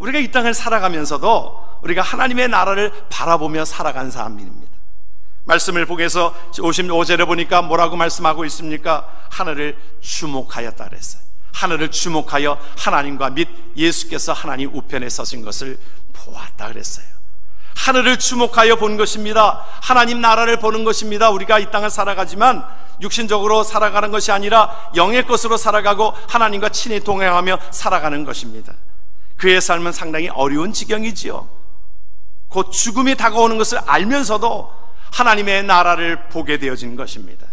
우리가 이 땅을 살아가면서도 우리가 하나님의 나라를 바라보며 살아간 사람입니다. 말씀을 보게서 55절에 보니까 뭐라고 말씀하고 있습니까? 하늘을 주목하였다 그랬어요. 하늘을 주목하여 하나님과 및 예수께서 하나님 우편에 서신 것을 보았다 그랬어요. 하늘을 주목하여 본 것입니다. 하나님 나라를 보는 것입니다. 우리가 이 땅을 살아가지만 육신적으로 살아가는 것이 아니라 영의 것으로 살아가고 하나님과 친히 동행하며 살아가는 것입니다. 그의 삶은 상당히 어려운 지경이지요. 곧 죽음이 다가오는 것을 알면서도 하나님의 나라를 보게 되어진 것입니다.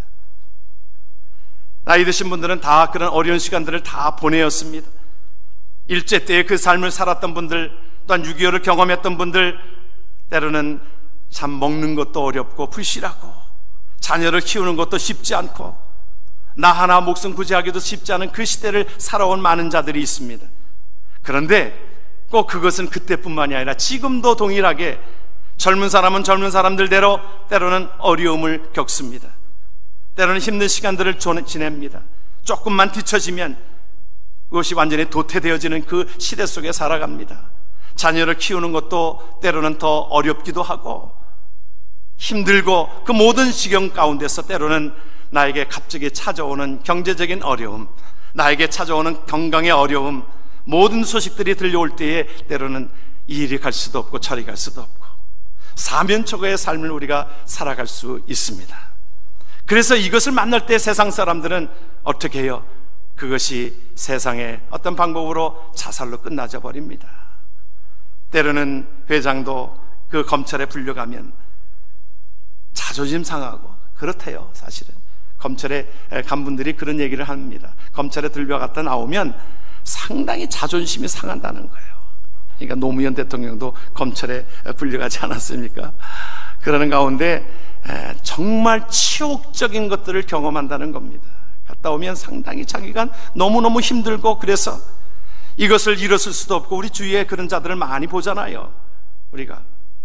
나이 드신 분들은 다 그런 어려운 시간들을 다 보내었습니다. 일제 때에 그 삶을 살았던 분들, 또한 6.25를 경험했던 분들, 때로는 참 먹는 것도 어렵고 불실하고 자녀를 키우는 것도 쉽지 않고 나 하나 목숨 구제하기도 쉽지 않은 그 시대를 살아온 많은 자들이 있습니다. 그런데 꼭 그것은 그때뿐만이 아니라 지금도 동일하게 젊은 사람은 젊은 사람들대로 때로는 어려움을 겪습니다. 때로는 힘든 시간들을 지냅니다. 조금만 뒤처지면 그것이 완전히 도태되어지는 그 시대 속에 살아갑니다. 자녀를 키우는 것도 때로는 더 어렵기도 하고 힘들고 그 모든 지경 가운데서 때로는 나에게 갑자기 찾아오는 경제적인 어려움, 나에게 찾아오는 건강의 어려움, 모든 소식들이 들려올 때에 때로는 이리 갈 수도 없고 저리 갈 수도 없고 사면초가의 삶을 우리가 살아갈 수 있습니다. 그래서 이것을 만날 때 세상 사람들은 어떻게 해요? 그것이 세상의 어떤 방법으로 자살로 끝나져 버립니다. 때로는 회장도 그 검찰에 불려가면 자존심 상하고 그렇대요. 사실은 검찰에 간 분들이 그런 얘기를 합니다. 검찰에 들려갔다 나오면 상당히 자존심이 상한다는 거예요. 그러니까 노무현 대통령도 검찰에 불려가지 않았습니까? 그러는 가운데 정말 치욕적인 것들을 경험한다는 겁니다. 갔다 오면 상당히 자기가 너무너무 힘들고, 그래서 이것을 잃었을 수도 없고, 우리 주위에 그런 자들을 많이 보잖아요. 우리가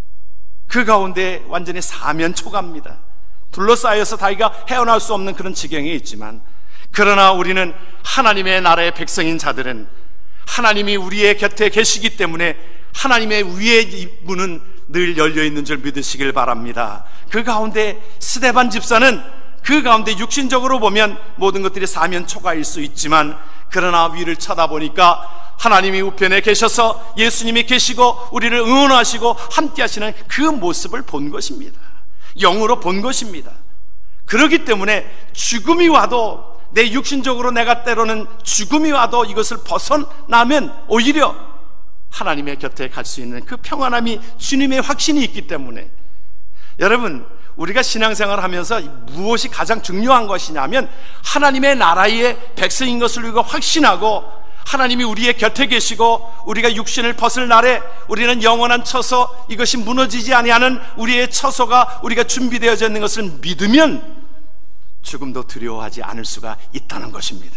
그 가운데 완전히 사면초가입니다. 둘러싸여서 자기가 헤어날 수 없는 그런 지경에 있지만, 그러나 우리는 하나님의 나라의 백성인 자들은 하나님이 우리의 곁에 계시기 때문에 하나님의 위의 문은 늘 열려있는 줄 믿으시길 바랍니다. 그 가운데 스데반 집사는 그 가운데 육신적으로 보면 모든 것들이 사면초가일 수 있지만, 그러나 위를 쳐다보니까 하나님이 우편에 계셔서 예수님이 계시고 우리를 응원하시고 함께 하시는 그 모습을 본 것입니다. 영으로 본 것입니다. 그렇기 때문에 죽음이 와도, 내 육신적으로 내가 때로는 죽음이 와도 이것을 벗어나면 오히려 하나님의 곁에 갈 수 있는 그 평안함이 주님의 확신이 있기 때문에, 여러분, 우리가 신앙생활을 하면서 무엇이 가장 중요한 것이냐면 하나님의 나라의 백성인 것을 우리가 확신하고, 하나님이 우리의 곁에 계시고 우리가 육신을 벗을 날에 우리는 영원한 처소, 이것이 무너지지 아니하는 우리의 처소가 우리가 준비되어져 있는 것을 믿으면 죽음도 두려워하지 않을 수가 있다는 것입니다.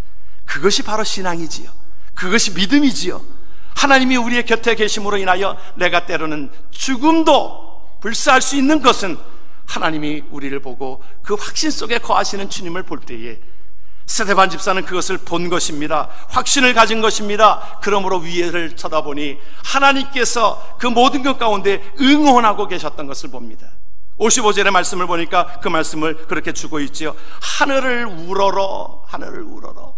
그것이 바로 신앙이지요. 그것이 믿음이지요. 하나님이 우리의 곁에 계심으로 인하여 내가 때로는 죽음도 불사할 수 있는 것은 하나님이 우리를 보고 그 확신 속에 거하시는 주님을 볼 때에, 스데반 집사는 그것을 본 것입니다. 확신을 가진 것입니다. 그러므로 위에를 쳐다보니 하나님께서 그 모든 것 가운데 응원하고 계셨던 것을 봅니다. 55절의 말씀을 보니까 그 말씀을 그렇게 주고 있지요. 하늘을 우러러, 하늘을 우러러,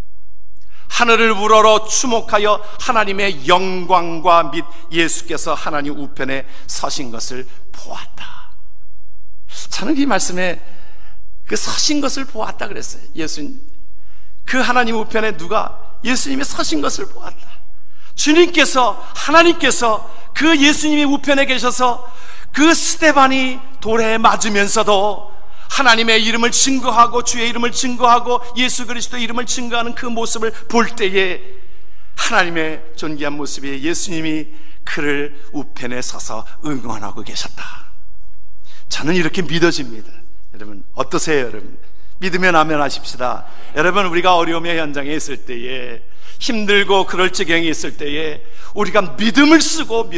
하늘을 우러러 주목하여 하나님의 영광과 및 예수께서 하나님 우편에 서신 것을 보았다. 저는 이 말씀에 그 서신 것을 보았다 그랬어요. 예수님, 그 하나님 우편에 누가? 예수님이 서신 것을 보았다. 주님께서, 하나님께서 그 예수님이 우편에 계셔서 그 스데반이 돌에 맞으면서도 하나님의 이름을 증거하고 주의 이름을 증거하고 예수 그리스도의 이름을 증거하는 그 모습을 볼 때에 하나님의 존귀한 모습이 예수님이 그를 우편에 서서 응원하고 계셨다. 저는 이렇게 믿어집니다. 여러분 어떠세요? 여러분 믿으면 아멘 하십시다. 여러분, 우리가 어려움의 현장에 있을 때에, 힘들고 그럴 지경에 있을 때에 우리가 믿음을 쓰고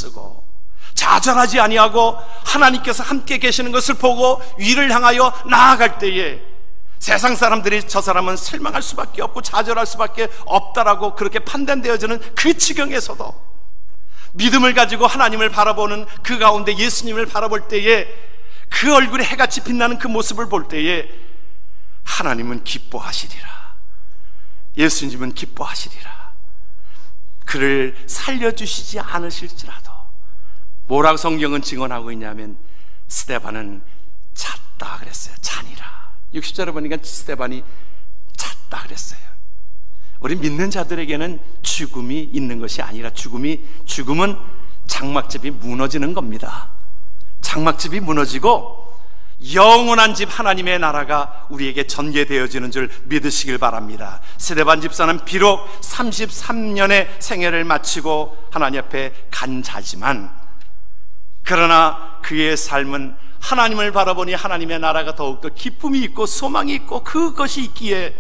좌절하지 아니하고 하나님께서 함께 계시는 것을 보고 위를 향하여 나아갈 때에, 세상 사람들이 저 사람은 실망할 수밖에 없고 좌절할 수밖에 없다라고 그렇게 판단되어지는 그 지경에서도 믿음을 가지고 하나님을 바라보는 그 가운데 예수님을 바라볼 때에 그 얼굴에 해같이 빛나는 그 모습을 볼 때에 하나님은 기뻐하시리라. 예수님은 기뻐하시리라. 그를 살려주시지 않으실지라도 뭐라고 성경은 증언하고 있냐면 스데반은 잤다 그랬어요. 잔이라. 60절에 보니까 스데반이 잤다 그랬어요. 우리 믿는 자들에게는 죽음이 있는 것이 아니라 죽음은 장막집이 무너지는 겁니다. 장막집이 무너지고 영원한 집 하나님의 나라가 우리에게 전개되어지는 줄 믿으시길 바랍니다. 스데반 집사는 비록 33년의 생애를 마치고 하나님 앞에 간 자지만 그러나 그의 삶은 하나님을 바라보니 하나님의 나라가 더욱더 기쁨이 있고 소망이 있고 그것이 있기에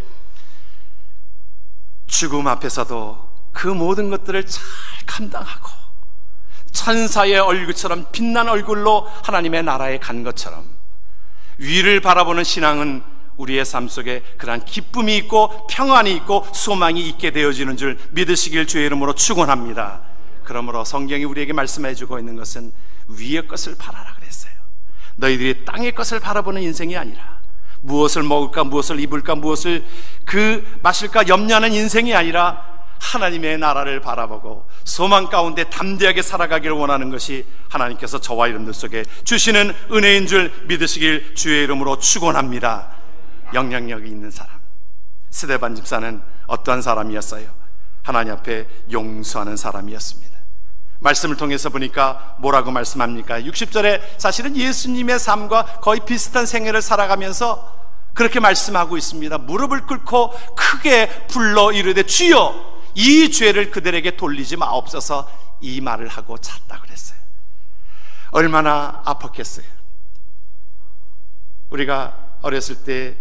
죽음 앞에서도 그 모든 것들을 잘 감당하고 천사의 얼굴처럼 빛난 얼굴로 하나님의 나라에 간 것처럼 위를 바라보는 신앙은 우리의 삶 속에 그러한 기쁨이 있고 평안이 있고 소망이 있게 되어지는 줄 믿으시길 주의 이름으로 축원합니다. 그러므로 성경이 우리에게 말씀해 주고 있는 것은 위의 것을 바라라 그랬어요. 너희들이 땅의 것을 바라보는 인생이 아니라 무엇을 먹을까 무엇을 입을까 무엇을 마실까 염려하는 인생이 아니라 하나님의 나라를 바라보고 소망 가운데 담대하게 살아가기를 원하는 것이 하나님께서 저와 여러분들 속에 주시는 은혜인 줄 믿으시길 주의 이름으로 축원합니다. 영향력이 있는 사람, 스데반 집사는 어떠한 사람이었어요? 하나님 앞에 용서하는 사람이었습니다. 말씀을 통해서 보니까 뭐라고 말씀합니까? 60절에 사실은 예수님의 삶과 거의 비슷한 생애를 살아가면서 그렇게 말씀하고 있습니다. 무릎을 꿇고 크게 불러 이르되 주여 이 죄를 그들에게 돌리지 마옵소서, 이 말을 하고 잤다 그랬어요. 얼마나 아팠겠어요. 우리가 어렸을 때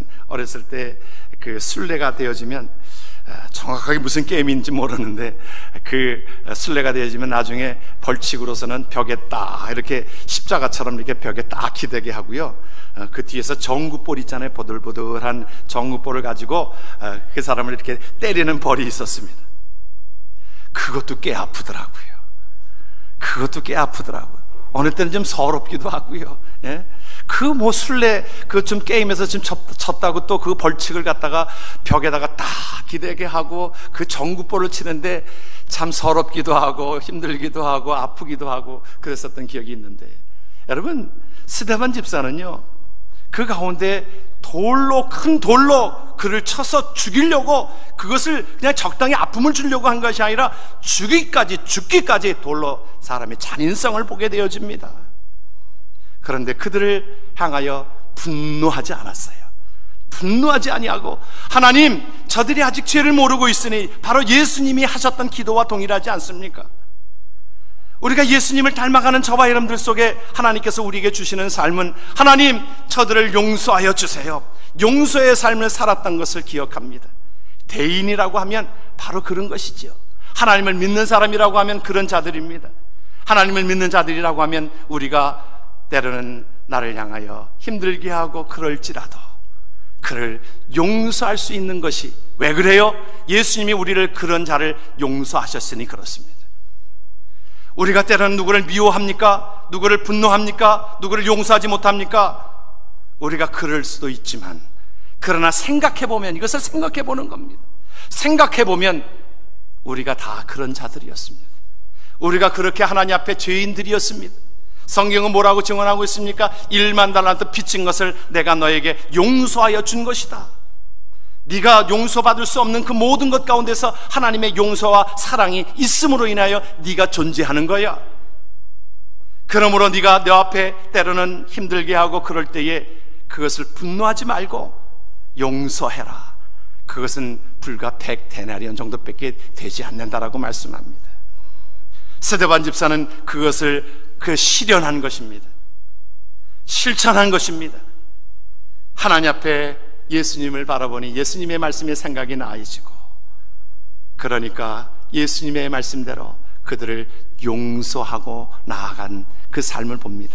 그 순례가 되어지면 정확하게 무슨 게임인지 모르는데 그 순례가 되어지면 나중에 벌칙으로서는 벽에 딱 이렇게 십자가처럼 이렇게 벽에 딱 기대게 하고요. 그 뒤에서 정구볼 있잖아요. 보들보들한 정구볼을 가지고 그 사람을 이렇게 때리는 벌이 있었습니다. 그것도 꽤 아프더라고요. 어느 때는 좀 서럽기도 하고요. 예? 그 순례 좀 게임에서 지금 쳤다고 또 그 벌칙을 갖다가 벽에다가 딱 기대게 하고 그 정구볼을 치는데 참 서럽기도 하고 힘들기도 하고 아프기도 하고 그랬었던 기억이 있는데, 여러분 스데반 집사는요 그 가운데 큰 돌로 그를 쳐서 죽이려고, 그것을 그냥 적당히 아픔을 주려고 한 것이 아니라 죽기까지 돌로 사람의 잔인성을 보게 되어집니다. 그런데 그들을 향하여 분노하지 않았어요. 분노하지 아니하고 하나님, 저들이 아직 죄를 모르고 있으니, 바로 예수님이 하셨던 기도와 동일하지 않습니까? 우리가 예수님을 닮아가는 저와 여러분들 속에 하나님께서 우리에게 주시는 삶은 하나님, 저들을 용서하여 주세요. 용서의 삶을 살았던 것을 기억합니다. 대인이라고 하면 바로 그런 것이지요. 하나님을 믿는 사람이라고 하면 그런 자들입니다. 하나님을 믿는 자들이라고 하면 우리가 때로는 나를 향하여 힘들게 하고 그럴지라도 그를 용서할 수 있는 것이, 왜 그래요? 예수님이 우리를 그런 자를 용서하셨으니 그렇습니다. 우리가 때로는 누구를 미워합니까? 누구를 분노합니까? 누구를 용서하지 못합니까? 우리가 그럴 수도 있지만, 그러나 생각해보면, 이것을 생각해보는 겁니다. 생각해보면 우리가 다 그런 자들이었습니다. 우리가 그렇게 하나님 앞에 죄인들이었습니다. 성경은 뭐라고 증언하고 있습니까? 1만 달란트 빚진 것을 내가 너에게 용서하여 준 것이다. 네가 용서받을 수 없는 그 모든 것 가운데서 하나님의 용서와 사랑이 있음으로 인하여 네가 존재하는 거야. 그러므로 네가 내 앞에 때로는 힘들게 하고 그럴 때에 그것을 분노하지 말고 용서해라. 그것은 불과 100데나리온 정도밖에 되지 않는다라고 말씀합니다. 스데반 집사는 그것을 실현한 것입니다. 실천한 것입니다. 하나님 앞에 예수님을 바라보니 예수님의 말씀이 생각이 나아지고, 그러니까 예수님의 말씀대로 그들을 용서하고 나아간 그 삶을 봅니다.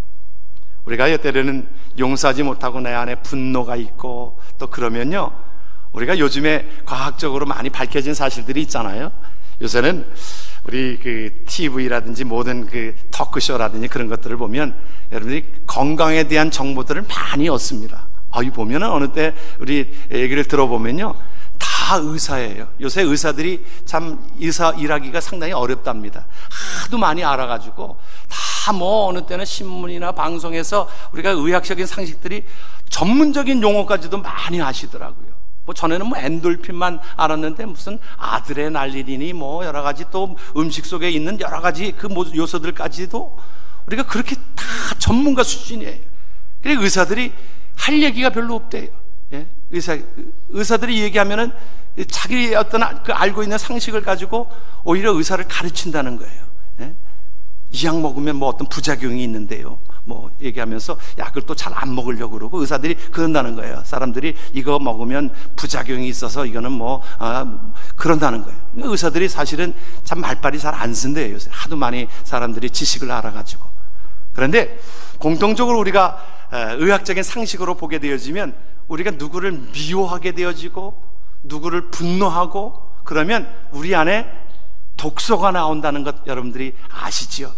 우리가 때로는 용서하지 못하고 내 안에 분노가 있고 또 그러면요, 우리가 요즘에 과학적으로 많이 밝혀진 사실들이 있잖아요. 요새는 우리 그 TV라든지 모든 그 토크쇼라든지 그런 것들을 보면 여러분들이 건강에 대한 정보들을 많이 얻습니다. 이 보면은 어느 때 우리 얘기를 들어보면요, 다 의사예요. 요새 의사들이 참 의사 일하기가 상당히 어렵답니다. 하도 많이 알아가지고 다 뭐 어느 때는 신문이나 방송에서 우리가 의학적인 상식들이 전문적인 용어까지도 많이 아시더라고요. 뭐 전에는 뭐 엔돌핀만 알았는데 무슨 아드레날린이니 뭐 여러 가지 또 음식 속에 있는 여러 가지 그 요소들까지도 우리가 그렇게 다 전문가 수준이에요. 그래서 의사들이 할 얘기가 별로 없대요. 예? 의사들이 얘기하면은 자기 어떤 그 알고 있는 상식을 가지고 오히려 의사를 가르친다는 거예요. 예? 이 약 먹으면 뭐 어떤 부작용이 있는데요, 뭐 얘기하면서 약을 또 잘 안 먹으려고 그러고 의사들이 그런다는 거예요. 사람들이 이거 먹으면 부작용이 있어서 이거는 뭐 그런다는 거예요. 의사들이 사실은 참 말빨이 잘 안 쓴대요. 요새 하도 많이 사람들이 지식을 알아가지고. 그런데 공통적으로 우리가 의학적인 상식으로 보게 되어지면 우리가 누구를 미워하게 되어지고 누구를 분노하고 그러면 우리 안에 독소가 나온다는 것 여러분들이 아시지요?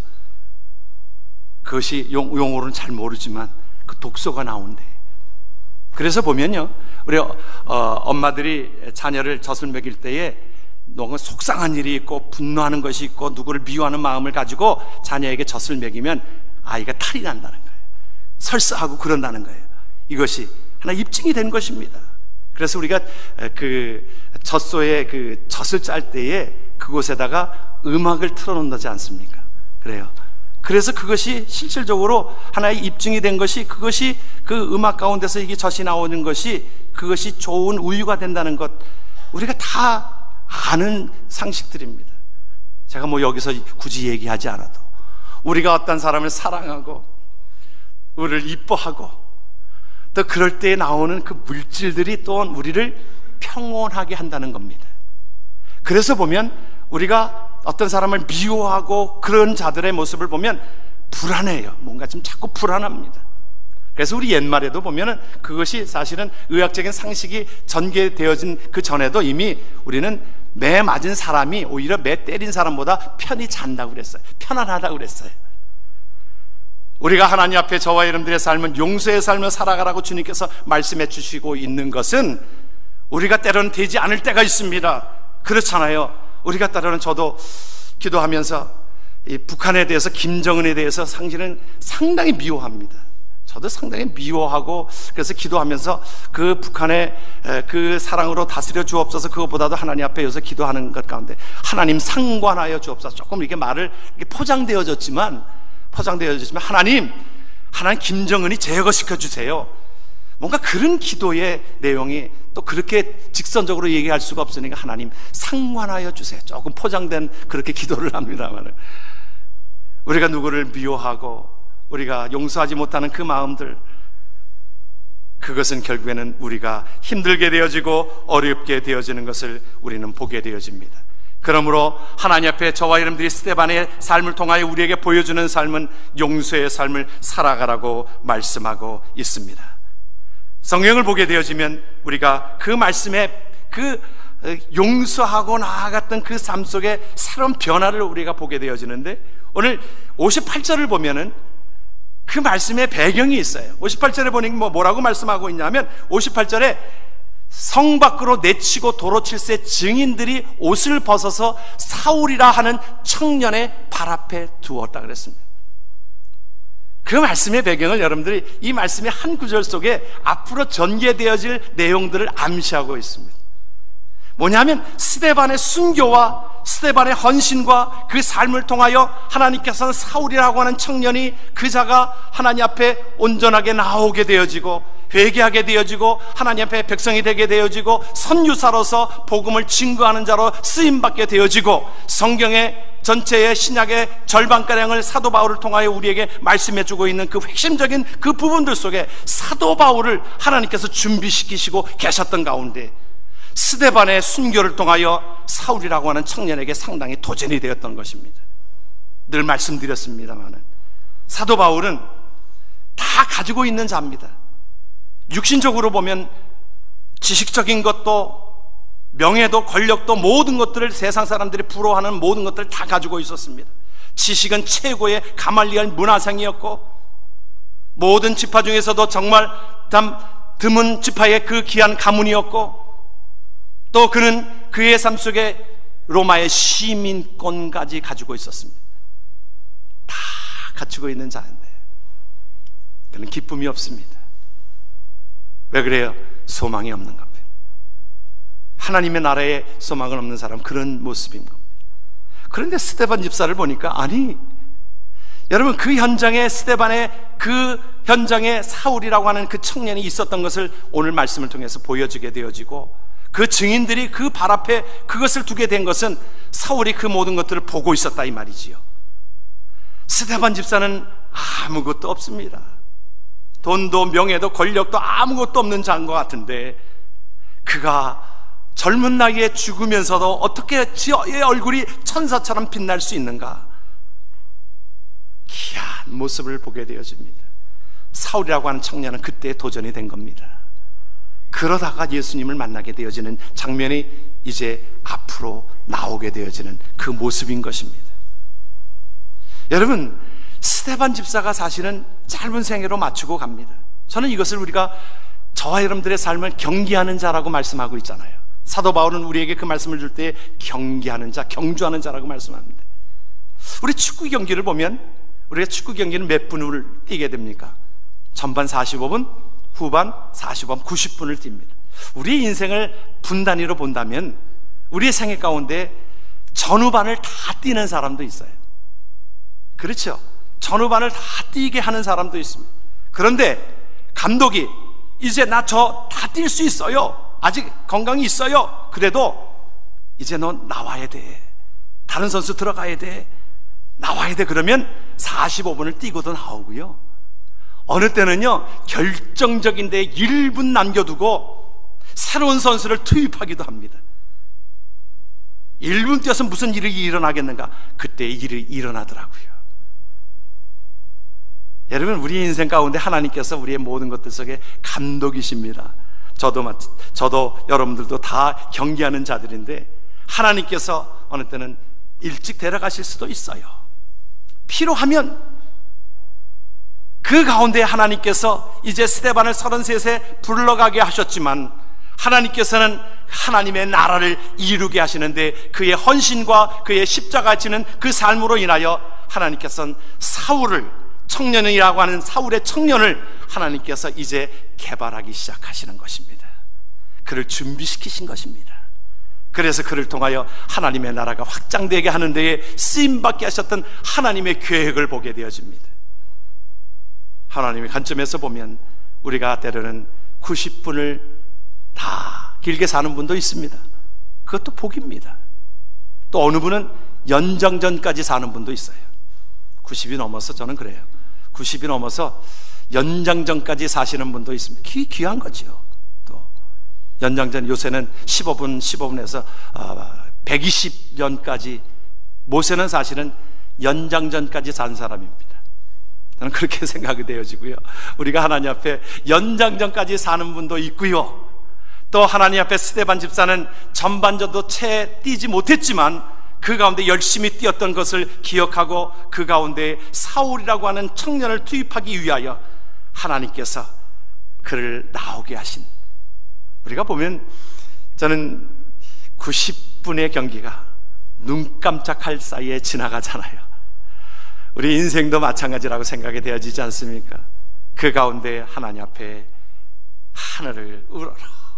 그것이 용어로는 잘 모르지만 그 독소가 나온대. 그래서 보면요, 우리 엄마들이 자녀를 젖을 먹일 때에 너무 속상한 일이 있고 분노하는 것이 있고 누구를 미워하는 마음을 가지고 자녀에게 젖을 먹이면 아이가 탈이 난다는 거예요. 설사하고 그런다는 거예요. 이것이 하나 입증이 된 것입니다. 그래서 우리가 그 젖소에 그 젖을 짤 때에 그곳에다가 음악을 틀어놓는다지 않습니까? 그래요. 그래서 그것이 실질적으로 하나의 입증이 된 것이, 그것이 그 음악 가운데서 이게 젖이 나오는 것이 그것이 좋은 우유가 된다는 것, 우리가 다 아는 상식들입니다. 제가 뭐 여기서 굳이 얘기하지 않아도 우리가 어떤 사람을 사랑하고 우리를 이뻐하고 또 그럴 때 나오는 그 물질들이 또한 우리를 평온하게 한다는 겁니다. 그래서 보면 우리가 어떤 사람을 미워하고 그런 자들의 모습을 보면 불안해요. 뭔가 좀 자꾸 불안합니다. 그래서 우리 옛말에도 보면은 그것이 사실은 의학적인 상식이 전개되어진 그 전에도 이미 우리는 매 맞은 사람이 오히려 매 때린 사람보다 편히 잔다고 그랬어요. 편안하다고 그랬어요. 우리가 하나님 앞에 저와 여러분들의 삶은 용서의 삶을 살아가라고 주님께서 말씀해 주시고 있는 것은 우리가 때로는 되지 않을 때가 있습니다. 그렇잖아요. 우리가 때로는 저도 기도하면서 이 북한에 대해서, 김정은에 대해서 사실은 상당히 미워합니다. 저도 상당히 미워하고, 그래서 기도하면서 그 북한의 그 사랑으로 다스려 주옵소서, 그것보다도 하나님 앞에 여기서 기도하는 것 가운데 하나님 상관하여 주옵소서. 조금 이게 말을 이렇게 포장되어졌지만 하나님 김정은이 제거시켜 주세요. 뭔가 그런 기도의 내용이 또 그렇게 직선적으로 얘기할 수가 없으니까 하나님 상관하여 주세요. 조금 포장된 그렇게 기도를 합니다만, 우리가 누구를 미워하고 우리가 용서하지 못하는 그 마음들, 그것은 결국에는 우리가 힘들게 되어지고 어렵게 되어지는 것을 우리는 보게 되어집니다. 그러므로 하나님 앞에 저와 여러분들이 스데반의 삶을 통하여 우리에게 보여주는 삶은 용서의 삶을 살아가라고 말씀하고 있습니다. 성경을 보게 되어지면 우리가 그 말씀에 그 용서하고 나아갔던 그 삶 속에 새로운 변화를 우리가 보게 되어지는데, 오늘 58절을 보면은 그 말씀의 배경이 있어요. 58절에 보니 뭐라고 말씀하고 있냐면, 58절에 성 밖으로 내치고 도로 칠세 증인들이 옷을 벗어서 사울이라 하는 청년의 발 앞에 두었다 그랬습니다. 그 말씀의 배경을 여러분들이 이 말씀의 한 구절 속에 앞으로 전개되어질 내용들을 암시하고 있습니다. 뭐냐면 스데반의 순교와 스데반의 헌신과 그 삶을 통하여 하나님께서는 사울이라고 하는 청년이, 그 자가 하나님 앞에 온전하게 나오게 되어지고 회개하게 되어지고 하나님 앞에 백성이 되게 되어지고 선유사로서 복음을 증거하는 자로 쓰임받게 되어지고, 성경의 전체의 신약의 절반가량을 사도 바울을 통하여 우리에게 말씀해주고 있는 그 핵심적인 그 부분들 속에 사도 바울을 하나님께서 준비시키시고 계셨던 가운데 스데반의 순교를 통하여 사울이라고 하는 청년에게 상당히 도전이 되었던 것입니다. 늘 말씀드렸습니다만 사도 바울은 다 가지고 있는 자입니다. 육신적으로 보면 지식적인 것도 명예도 권력도 모든 것들을 세상 사람들이 부러워하는 모든 것들을 다 가지고 있었습니다. 지식은 최고의 가말리엘 문화생이었고 모든 지파 중에서도 정말 드문 지파의 그 귀한 가문이었고 또 그는 그의 삶 속에 로마의 시민권까지 가지고 있었습니다. 다 갖추고 있는 자인데 그는 기쁨이 없습니다. 왜 그래요? 소망이 없는 겁니다. 하나님의 나라에 소망은 없는 사람, 그런 모습인 겁니다. 그런데 스데반 집사를 보니까 여러분 그 현장에 스데반의 그 현장에 사울이라고 하는 그 청년이 있었던 것을 오늘 말씀을 통해서 보여주게 되어지고 그 증인들이 그 발 앞에 그것을 두게 된 것은 사울이 그 모든 것들을 보고 있었다 이 말이지요. 스데반 집사는 아무것도 없습니다. 돈도 명예도 권력도 아무것도 없는 자인 것 같은데 그가 젊은 나이에 죽으면서도 어떻게 지의 얼굴이 천사처럼 빛날 수 있는가? 귀한 모습을 보게 되어집니다. 사울이라고 하는 청년은 그때 도전이 된 겁니다. 그러다가 예수님을 만나게 되어지는 장면이 이제 앞으로 나오게 되어지는 그 모습인 것입니다. 여러분, 스데반 집사가 사실은 짧은 생애로 마치고 갑니다. 저는 이것을 우리가 저와 여러분들의 삶을 경계하는 자라고 말씀하고 있잖아요. 사도 바울은 우리에게 그 말씀을 줄 때 경계하는 자, 경주하는 자라고 말씀합니다. 우리 축구 경기를 보면 우리가 축구 경기는 몇 분을 뛰게 됩니까? 전반 45분, 후반 45분, 90분을 뜁니다. 우리의 인생을 분 단위로 본다면 우리의 생애 가운데 전후반을 다 뛰는 사람도 있어요. 그렇죠? 전후반을 다 뛰게 하는 사람도 있습니다. 그런데 감독이 이제 나 저 다 뛸 수 있어요. 아직 건강이 있어요. 그래도 이제 너 나와야 돼. 다른 선수 들어가야 돼. 나와야 돼. 그러면 45분을 뛰고도 나오고요. 어느 때는요 결정적인 데 1분 남겨두고 새로운 선수를 투입하기도 합니다. 1분 뛰어서 무슨 일이 일어나겠는가? 그때 일이 일어나더라고요. 여러분, 우리 인생 가운데 하나님께서 우리의 모든 것들 속에 감독이십니다. 저도 여러분들도 다 경계하는 자들인데 하나님께서 어느 때는 일찍 데려가실 수도 있어요. 필요하면 그 가운데 하나님께서 이제 스데반을 33세 불러가게 하셨지만 하나님께서는 하나님의 나라를 이루게 하시는데 그의 헌신과 그의 십자가 지는 그 삶으로 인하여 하나님께서는 사울을, 청년이라고 하는 사울의 청년을 하나님께서 이제 개발하기 시작하시는 것입니다. 그를 준비시키신 것입니다. 그래서 그를 통하여 하나님의 나라가 확장되게 하는 데에 쓰임받게 하셨던 하나님의 계획을 보게 되어집니다. 하나님의 관점에서 보면 우리가 때로는 90분을 다 길게 사는 분도 있습니다. 그것도 복입니다. 또 어느 분은 연장전까지 사는 분도 있어요. 90이 넘어서 저는 그래요. 90이 넘어서 연장전까지 사시는 분도 있습니다. 귀한 거죠. 또 연장전 요새는 15분에서 120년까지 모세는 사실은 연장전까지 산 사람입니다. 저는 그렇게 생각이 되어지고요. 우리가 하나님 앞에 연장전까지 사는 분도 있고요. 또 하나님 앞에 스데반 집사는 전반전도 채 뛰지 못했지만 그 가운데 열심히 뛰었던 것을 기억하고 그 가운데 사울이라고 하는 청년을 투입하기 위하여 하나님께서 그를 나오게 하신, 우리가 보면 저는 90분의 경기가 눈 깜짝할 사이에 지나가잖아요. 우리 인생도 마찬가지라고 생각이 되어지지 않습니까? 그 가운데 하나님 앞에 하늘을 우러러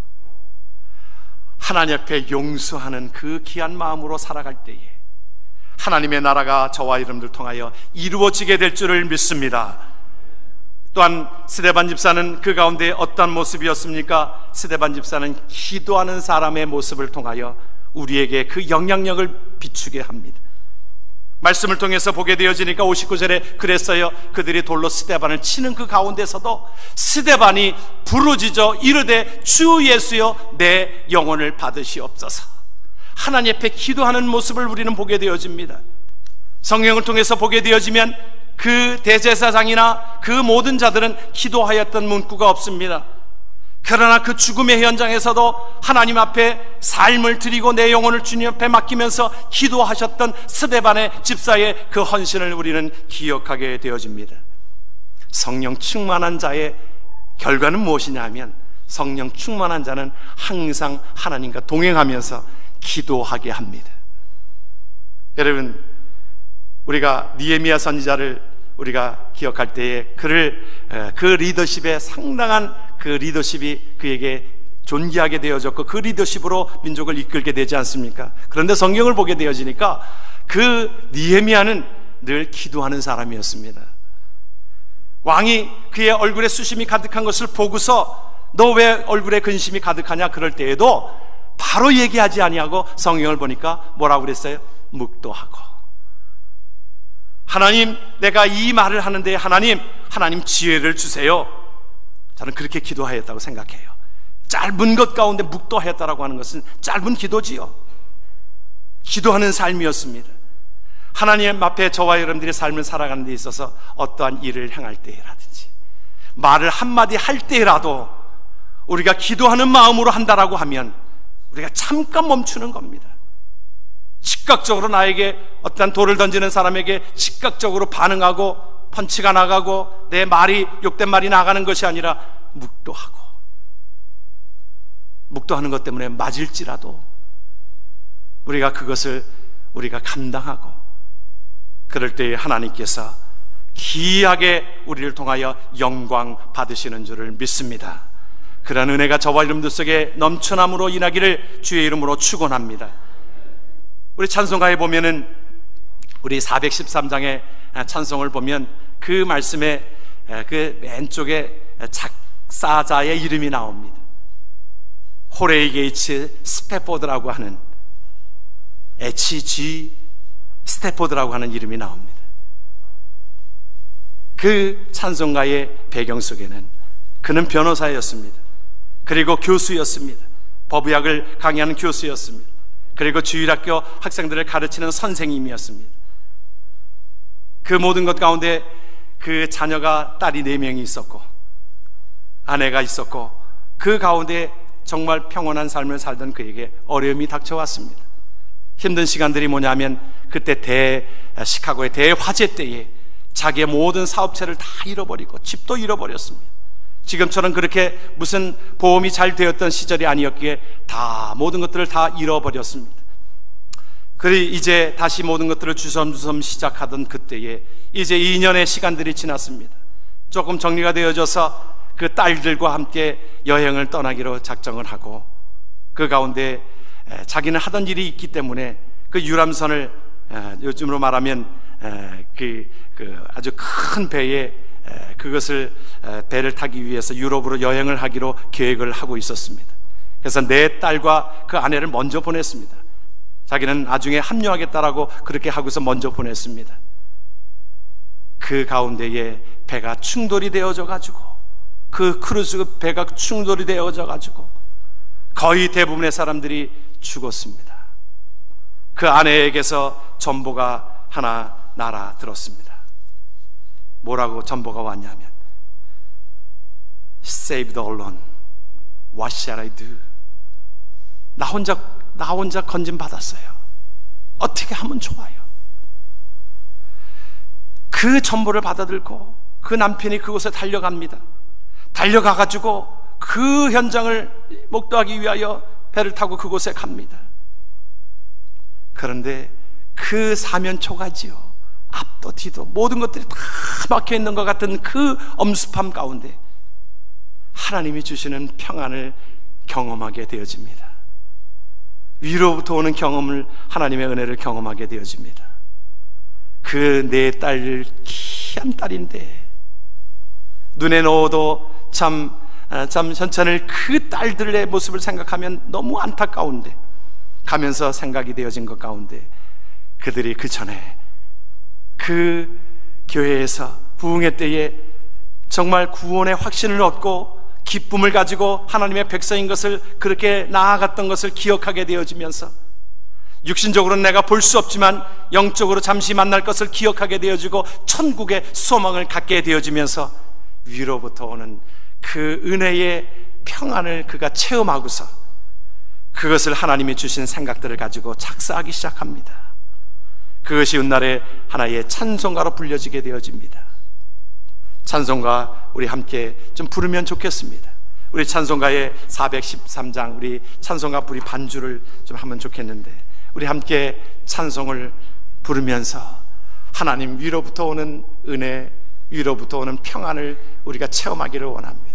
하나님 앞에 용서하는 그 귀한 마음으로 살아갈 때에 하나님의 나라가 저와 여러분들 통하여 이루어지게 될 줄을 믿습니다. 또한 스데반 집사는 그 가운데 어떤 모습이었습니까? 스데반 집사는 기도하는 사람의 모습을 통하여 우리에게 그 영향력을 비추게 합니다. 말씀을 통해서 보게 되어지니까 59절에 그랬어요. 그들이 돌로 스데반을 치는 그 가운데서도 스데반이 부르짖어 이르되 주 예수여 내 영혼을 받으시옵소서. 하나님 앞에 기도하는 모습을 우리는 보게 되어집니다. 성경을 통해서 보게 되어지면 그 대제사장이나 그 모든 자들은 기도하였던 문구가 없습니다. 그러나 그 죽음의 현장에서도 하나님 앞에 삶을 드리고 내 영혼을 주님 앞에 맡기면서 기도하셨던 스데반의 집사의 그 헌신을 우리는 기억하게 되어집니다. 성령 충만한 자의 결과는 무엇이냐 하면, 성령 충만한 자는 항상 하나님과 동행하면서 기도하게 합니다. 여러분, 우리가 느헤미야 선지자를 우리가 기억할 때에 그 리더십에 상당한 그 리더십이 그에게 존귀하게 되어졌고 그 리더십으로 민족을 이끌게 되지 않습니까? 그런데 성경을 보게 되어지니까 그 느헤미야는 늘 기도하는 사람이었습니다. 왕이 그의 얼굴에 수심이 가득한 것을 보고서 너 왜 얼굴에 근심이 가득하냐 그럴 때에도 바로 얘기하지 아니하고 성경을 보니까 뭐라고 그랬어요? 묵도하고, 하나님, 내가 이 말을 하는데 하나님 지혜를 주세요. 저는 그렇게 기도하였다고 생각해요. 짧은 것 가운데 묵도하였다라고 하는 것은 짧은 기도지요. 기도하는 삶이었습니다. 하나님 앞에 저와 여러분들의 삶을 살아가는 데 있어서 어떠한 일을 행할 때라든지 말을 한마디 할 때라도 우리가 기도하는 마음으로 한다라고 하면 우리가 잠깐 멈추는 겁니다. 즉각적으로 나에게 어떤 돌을 던지는 사람에게 즉각적으로 반응하고 펀치가 나가고 내 말이 욕된 말이 나가는 것이 아니라 묵도하는 것 때문에 맞을지라도 우리가 그것을 우리가 감당하고, 그럴 때에 하나님께서 기이하게 우리를 통하여 영광 받으시는 줄을 믿습니다. 그런 은혜가 저와 여러분들 속에 넘쳐남으로 인하기를 주의 이름으로 축원합니다. 우리 찬송가에 보면은 우리 413장의 찬송을 보면 그 말씀에 그 왼쪽에 작사자의 이름이 나옵니다. 호레이 게이츠 스태포드라고 하는, H.G. 스태포드라고 하는 이름이 나옵니다. 그 찬송가의 배경 속에는 그는 변호사였습니다. 그리고 교수였습니다. 법의학을 강의하는 교수였습니다. 그리고 주일학교 학생들을 가르치는 선생님이었습니다. 그 모든 것 가운데 그 자녀가 딸이 4명이 있었고 아내가 있었고 그 가운데 정말 평온한 삶을 살던 그에게 어려움이 닥쳐왔습니다. 힘든 시간들이 뭐냐면 그때 시카고의 대화재 때에 자기의 모든 사업체를 다 잃어버리고 집도 잃어버렸습니다. 지금처럼 그렇게 무슨 보험이 잘 되었던 시절이 아니었기에 다 모든 것들을 다 잃어버렸습니다. 그리고 이제 다시 모든 것들을 주섬주섬 시작하던 그때에 이제 2년의 시간들이 지났습니다. 조금 정리가 되어져서 그 딸들과 함께 여행을 떠나기로 작정을 하고, 그 가운데 자기는 하던 일이 있기 때문에 그 유람선을 요즘으로 말하면 아주 큰 배에 그것을 배를 타기 위해서 유럽으로 여행을 하기로 계획을 하고 있었습니다. 그래서 내 딸과 그 아내를 먼저 보냈습니다. 자기는 나중에 합류하겠다라고 그렇게 하고서 먼저 보냈습니다. 그 가운데에 배가 충돌이 되어져 가지고, 그 크루즈 배가 충돌이 되어져 가지고 거의 대부분의 사람들이 죽었습니다. 그 아내에게서 전보가 하나 날아들었습니다. 뭐라고 전보가 왔냐면 Saved alone, what shall I do? 나 혼자 건진 받았어요. 어떻게 하면 좋아요? 그 전보를 받아들고 그 남편이 그곳에 달려갑니다. 달려가가지고 그 현장을 목도하기 위하여 배를 타고 그곳에 갑니다. 그런데 그 사면초가지요, 앞도 뒤도 모든 것들이 다 막혀있는 것 같은 그 엄습함 가운데 하나님이 주시는 평안을 경험하게 되어집니다. 위로부터 오는 경험을, 하나님의 은혜를 경험하게 되어집니다. 그 내 딸, 귀한 딸인데 눈에 넣어도 참 현찬을 그 딸들의 모습을 생각하면 너무 안타까운데, 가면서 생각이 되어진 것 가운데 그들이 그 전에 그 교회에서 부흥회 때에 정말 구원의 확신을 얻고 기쁨을 가지고 하나님의 백성인 것을, 그렇게 나아갔던 것을 기억하게 되어지면서, 육신적으로는 내가 볼 수 없지만 영적으로 잠시 만날 것을 기억하게 되어지고 천국의 소망을 갖게 되어지면서 위로부터 오는 그 은혜의 평안을 그가 체험하고서 그것을 하나님이 주신 생각들을 가지고 작사하기 시작합니다. 그것이 훗날에 하나의 찬송가로 불려지게 되어집니다. 찬송가 우리 함께 좀 부르면 좋겠습니다. 우리 찬송가의 413장 우리 찬송가 우리 반주를 좀 하면 좋겠는데, 우리 함께 찬송을 부르면서 하나님 위로부터 오는 은혜, 위로부터 오는 평안을 우리가 체험하기를 원합니다.